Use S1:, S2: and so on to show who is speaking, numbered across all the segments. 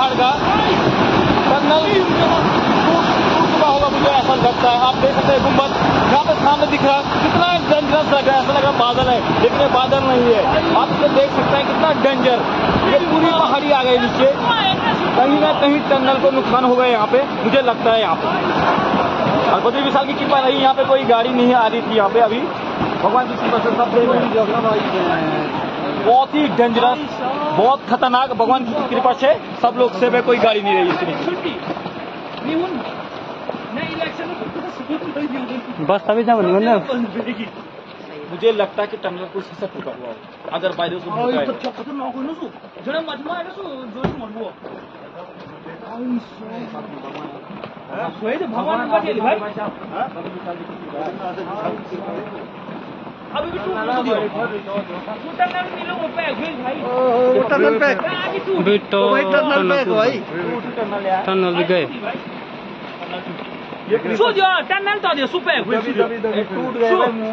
S1: पहाड़ का टनल टूट चुका होगा, मुझे ऐसा लगता है। आप देख सकते हैं गुम्बद यहाँ पे सामने दिख रहा है, कितना डेंजरस लग रहा है, ऐसा लग रहा है बादल है, लेकिन ये बादल नहीं है। आप इसे देख सकते हैं कितना डेंजर, ये पूरी पहाड़ी आ गई नीचे। कहीं ना कहीं टनल को नुकसान हो गया यहाँ पे, मुझे लगता है यहाँ पे। और बद्री विशाल की कृपा रही, यहाँ पे कोई गाड़ी नहीं आ रही थी यहाँ पे अभी। भगवान की कृपा से सब बहुत ही डेंजरस, बहुत खतरनाक, भगवान की कृपा से सब लोग से कोई गाड़ी नहीं रही इतनी।
S2: बस तभी जा
S1: मुझे लगता है कि टनल कुछ से टूटा हुआ हो, अगर बारिश
S2: टनल गए
S3: टनल तो सुपर
S1: टूट गए।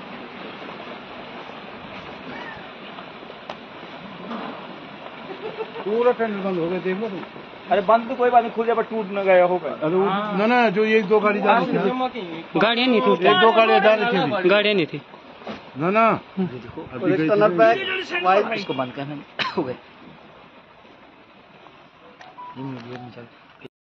S4: पूरा टनल बंद हो गया, देख लो।
S1: अरे बंद तो कोई बात नहीं, खुल जाए, टूट न गया होगा।
S4: अरे ना जो एक दो गाड़ी जा रही थी,
S2: गाड़ियाँ नहीं थी,
S4: एक दो गाड़ियाँ जा रही थी,
S2: गाड़ियाँ नहीं थी
S4: ना
S1: टनल पे इसको बंद करना हो गए।